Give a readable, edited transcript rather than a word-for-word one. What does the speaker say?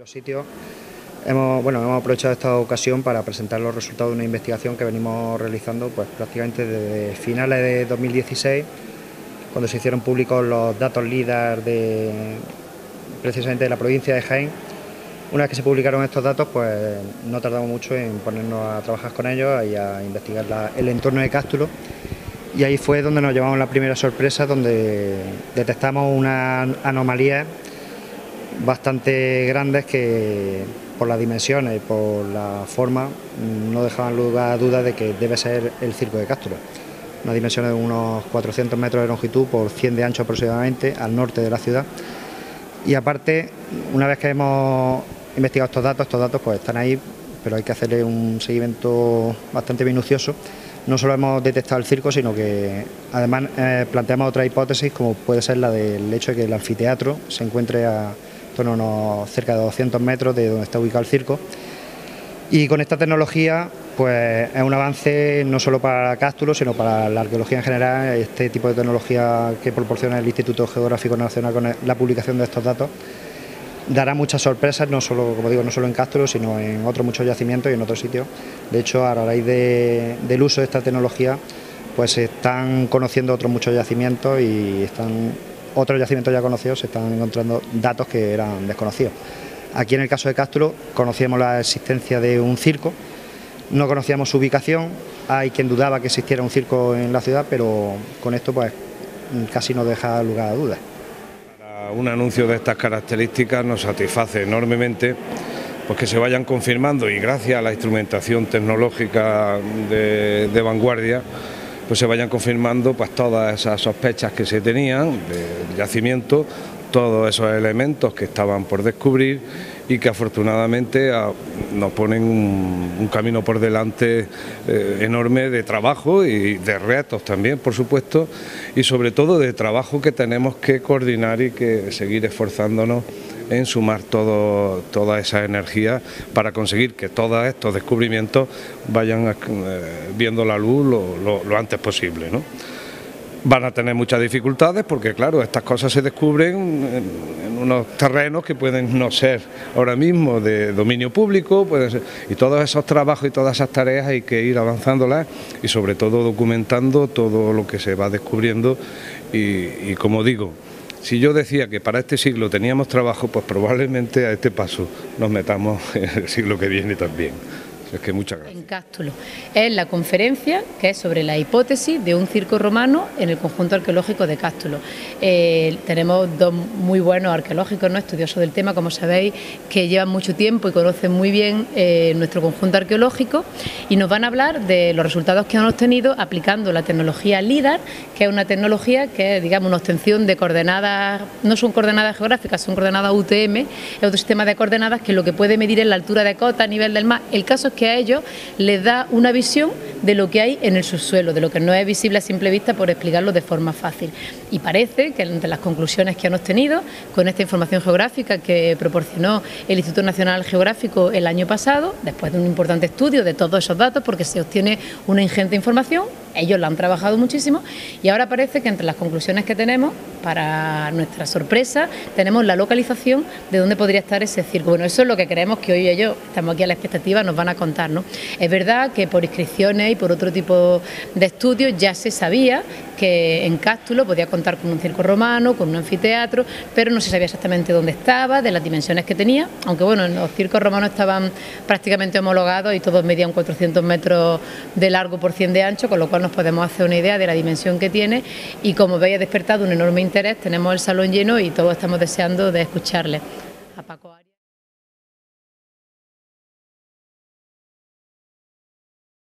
Los sitios hemos aprovechado esta ocasión para presentar los resultados de una investigación que venimos realizando pues prácticamente desde finales de 2016, cuando se hicieron públicos los datos LIDAR precisamente de la provincia de Jaén. Una vez que se publicaron estos datos, pues no tardamos mucho en ponernos a trabajar con ellos y a investigar el entorno de Cástulo. Y ahí fue donde nos llevamos la primera sorpresa, donde detectamos unas anomalías bastante grandes que por las dimensiones y por la forma no dejaban lugar a dudas de que debe ser el circo de Cástulo. Una dimensión de unos 400 metros de longitud por 100 de ancho aproximadamente, al norte de la ciudad. Y aparte, una vez que hemos investigado estos datos pues están ahí, pero hay que hacerle un seguimiento bastante minucioso. No solo hemos detectado el circo, sino que además planteamos otra hipótesis, como puede ser la del hecho de que el anfiteatro se encuentre a cerca de 200 metros de donde está ubicado el circo. Y con esta tecnología pues es un avance no solo para Cástulo, sino para la arqueología en general. Este tipo de tecnología que proporciona el Instituto Geográfico Nacional con la publicación de estos datos dará muchas sorpresas, no solo, como digo, no solo en Cástulo, sino en otros muchos yacimientos y en otros sitios. De hecho, a raíz del uso de esta tecnología, pues se están conociendo otros muchos yacimientos y otros yacimientos ya conocidos se están encontrando datos que eran desconocidos. Aquí en el caso de Cástulo conocíamos la existencia de un circo, no conocíamos su ubicación, hay quien dudaba que existiera un circo en la ciudad, pero con esto pues casi no deja lugar a dudas. Un anuncio de estas características nos satisface enormemente, pues que se vayan confirmando, y gracias a la instrumentación tecnológica de vanguardia, pues se vayan confirmando pues todas esas sospechas que se tenían del yacimiento, todos esos elementos que estaban por descubrir y que afortunadamente nos ponen un camino por delante enorme de trabajo y de retos también, por supuesto, y sobre todo de trabajo que tenemos que coordinar y que seguir esforzándonos en sumar toda esa energía para conseguir que todos estos descubrimientos vayan viendo la luz lo antes posible, ¿no? Van a tener muchas dificultades porque, claro, estas cosas se descubren en unos terrenos que pueden no ser ahora mismo de dominio público, y todos esos trabajos y todas esas tareas hay que ir avanzándolas y sobre todo documentando todo lo que se va descubriendo y como digo, si yo decía que para este siglo teníamos trabajo, pues probablemente a este paso nos metamos en el siglo que viene también. Es que muchas gracias. En Cástulo. Es la conferencia que es sobre la hipótesis de un circo romano en el conjunto arqueológico de Cástulo. Tenemos dos muy buenos arqueológicos, ¿no?, estudiosos del tema, como sabéis, que llevan mucho tiempo y conocen muy bien nuestro conjunto arqueológico, y nos van a hablar de los resultados que han obtenido aplicando la tecnología LIDAR, que es una tecnología que es, digamos, una obtención de coordenadas, no son coordenadas geográficas, son coordenadas UTM, es otro sistema de coordenadas que lo que puede medir es la altura de cota a nivel del mar. El caso es que a ellos les da una visión de lo que hay en el subsuelo, de lo que no es visible a simple vista, por explicarlo de forma fácil. Y parece que entre las conclusiones que han obtenido con esta información geográfica que proporcionó el Instituto Nacional Geográfico el año pasado, después de un importante estudio de todos esos datos, porque se obtiene una ingente información, ellos la han trabajado muchísimo, y ahora parece que entre las conclusiones que tenemos, para nuestra sorpresa, tenemos la localización de dónde podría estar ese circo. Bueno, eso es lo que creemos que hoy ellos, estamos aquí a la expectativa, nos van a contar, ¿no? Es verdad que por inscripciones y por otro tipo de estudios ya se sabía que en Cástulo podía contar con un circo romano, con un anfiteatro, pero no se sabía exactamente dónde estaba, de las dimensiones que tenía, aunque bueno, los circos romanos estaban prácticamente homologados y todos medían 400 metros de largo por 100 de ancho, con lo cual nos podemos hacer una idea de la dimensión que tiene, y como veis ha despertado un enorme interés, tenemos el salón lleno y todos estamos deseando de escucharle. A Paco Arias.